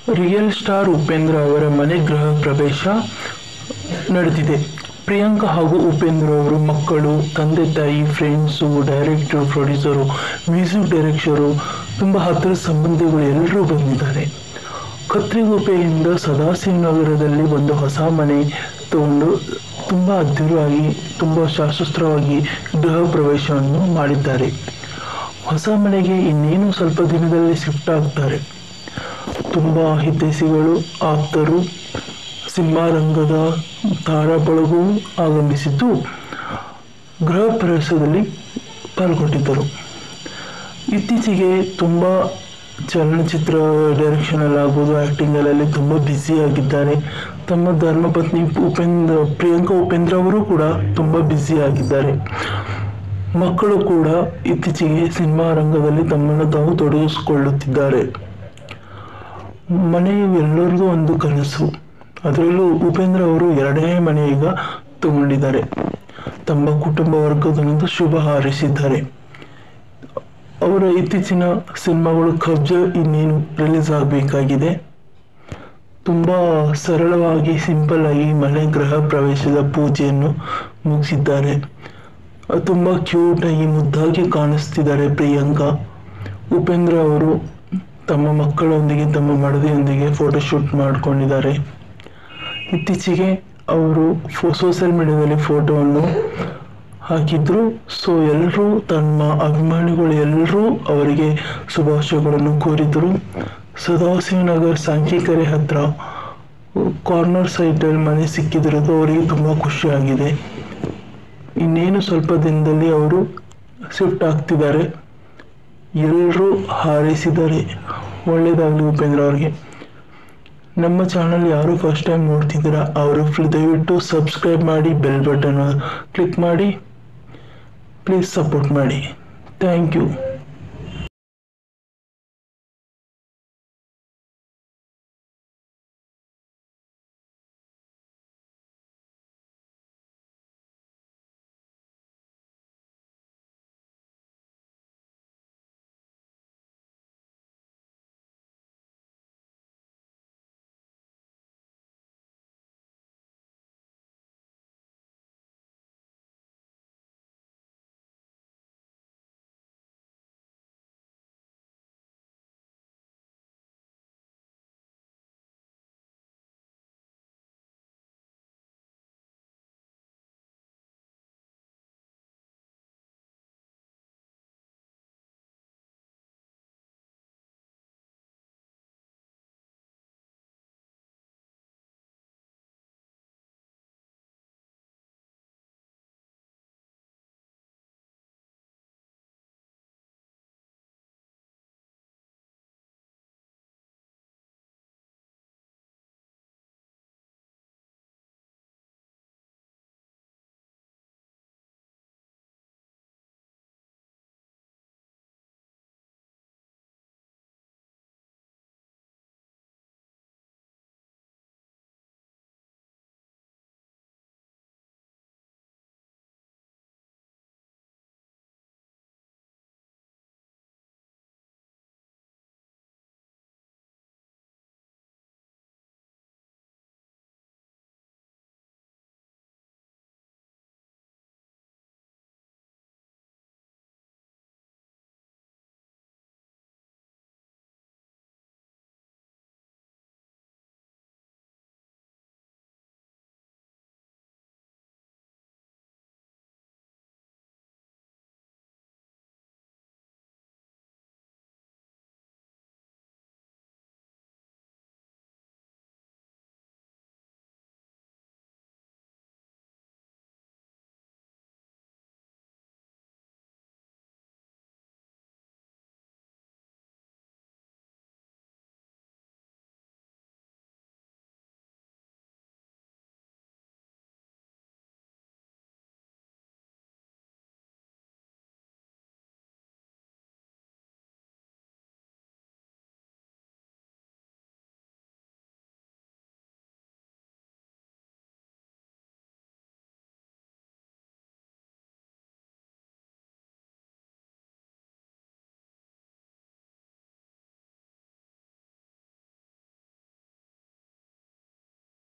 Real star Upendra ಅವರ ಮನೆ ಗೃಹ ಪ್ರವೇಶ ನಡೆದಿದೆ. ಪ್ರಿಯಾಂಕಾ ಹಾಗೂ ಉಪೇಂದ್ರ ಅವರು ಮಕ್ಕಳು, ತಂದೆ ತಾಯಿ, friends, director, producer, music director, ತುಂಬ ಹತ್ತಿರ ಸಂಬಂಧಿಗಳು ಎಲ್ಲರೂ ಬಂದಿದ್ದಾರೆ. ಕತ್ರಿಗುಪ್ಪೆಯಿಂದ ಸದಾಶಿವನಗರದಲ್ಲಿ ಒಂದು ಹೊಸ ಮನೆ ತಗೊಂಡು ತುಂಬ ಅದ್ಧೂರಿಯಾಗಿ, ತುಂಬ ಶಾಸ್ತ್ರೋಕ್ತವಾಗಿ ಗೃಹ ಪ್ರವೇಶವನ್ನು ಮಾಡಿದ್ದಾರೆ. ಹೊಸ ಮನೆಗೆ ಇನ್ನೇನು ಸ್ವಲ್ಪ ದಿನದಲ್ಲಿ ಶಿಫ್ಟ್ ಆಗ್ತಾರೆ. ತುಂಬ ಹಿತೈಷಿಗಳು, ಆಪ್ತರು, ಸಿನಿಮಾ ರಂಗದ ತಾರಾ ಬಳಗವು ಆಗಮಿಸಿದ್ದು ಗೃಹ ಪ್ರವೇಶದಲ್ಲಿ ಪಾಲ್ಗೊಂಡಿದ್ದರು. ಇತ್ತೀಚೆಗೆ ತುಂಬ ಚಲನಚಿತ್ರ ಡೈರೆಕ್ಷನಲ್ಲಿ ಆಗ್ಬೋದು, ಆ್ಯಕ್ಟಿಂಗಲ್ಲಿ ತುಂಬ ಬ್ಯುಸಿಯಾಗಿದ್ದಾರೆ. ತಮ್ಮ ಧರ್ಮಪತ್ನಿ ಪ್ರಿಯಾಂಕಾ ಉಪೇಂದ್ರ ಅವರು ಕೂಡ ತುಂಬ ಬ್ಯುಸಿಯಾಗಿದ್ದಾರೆ. ಮಕ್ಕಳು ಕೂಡ ಇತ್ತೀಚೆಗೆ ಸಿನಿಮಾ ರಂಗದಲ್ಲಿ ತಮ್ಮನ್ನು ತಾವು ತೊಡಗಿಸಿಕೊಳ್ಳುತ್ತಿದ್ದಾರೆ. ಮನೆ ಎಲ್ಲರಿಗೂ ಒಂದು ಕನಸು. ಅದರಲ್ಲೂ ಉಪೇಂದ್ರ ಅವರು 2ನೇ ಮನೆ ಈಗ ತಗೊಂಡಿದ್ದಾರೆ. ತಮ್ಮ ಕುಟುಂಬ ವರ್ಗದೊಂದು ಶುಭ ಹಾರೈಸಿದ್ದಾರೆ. ಅವರ ಇತ್ತೀಚಿನ ಸಿನಿಮಾಗಳು ಕಬ್ಜ ಇನ್ನೇನು ರಿಲೀಸ್ ಆಗಬೇಕಾಗಿದೆ. ತುಂಬ ಸರಳವಾಗಿ, ಸಿಂಪಲ್ ಆಗಿ ಮನೆ ಗೃಹ ಪ್ರವೇಶದ ಪೂಜೆಯನ್ನು ಮುಗಿಸಿದ್ದಾರೆ. ತುಂಬ ಕ್ಯೂಟಾಗಿ, ಮುದ್ದಾಗಿ ಕಾಣಿಸ್ತಿದ್ದಾರೆ ಪ್ರಿಯಾಂಕಾ. ಉಪೇಂದ್ರ ಅವರು ತಮ್ಮ ಮಕ್ಕಳೊಂದಿಗೆ, ತಮ್ಮ ಮಡದಿಯೊಂದಿಗೆ ಫೋಟೋಶೂಟ್ ಮಾಡಿಕೊಂಡಿದ್ದಾರೆ. ಇತ್ತೀಚೆಗೆ ಅವರು ಸೋಷಿಯಲ್ ಮೀಡಿಯಾದಲ್ಲಿ ಫೋಟೋವನ್ನು ಹಾಕಿದ್ರು. ಸೊ ಎಲ್ಲರೂ, ತಮ್ಮ ಅಭಿಮಾನಿಗಳು ಎಲ್ಲರೂ ಅವರಿಗೆ ಶುಭಾಶಯಗಳನ್ನು ಕೋರಿದರು. ಸದಾಶಿವನಗರ ಸಾಂಕೀಕೆರೆ ಹತ್ರ ಕಾರ್ನರ್ ಸೈಟಲ್ಲಿ ಮನೆ ಸಿಕ್ಕಿದಿರೋದು ಅವರಿಗೆ ತುಂಬ ಖುಷಿಯಾಗಿದೆ. ಇನ್ನೇನು ಸ್ವಲ್ಪ ದಿನದಲ್ಲಿ ಅವರು ಶಿಫ್ಟ್ ಆಗ್ತಿದ್ದಾರೆ. ಎಲ್ಲರೂ ಹಾರೈಸಿದ್ದಾರೆ. ಒಳ್ಳೆಯದಾಗಲಿ ಉಪೇಂದ್ರ ಅವ್ರಿಗೆ. ನಮ್ಮ ಚಾನಲ್ ಯಾರು ಫಸ್ಟ್ ಟೈಮ್ ನೋಡ್ತಿದ್ದೀರಾ ಅವರು ದಯವಿಟ್ಟು ಸಬ್ಸ್ಕ್ರೈಬ್ ಮಾಡಿ, ಬೆಲ್ ಬಟನ್ ಕ್ಲಿಕ್ ಮಾಡಿ, ಪ್ಲೀಸ್ ಸಪೋರ್ಟ್ ಮಾಡಿ. Thank you.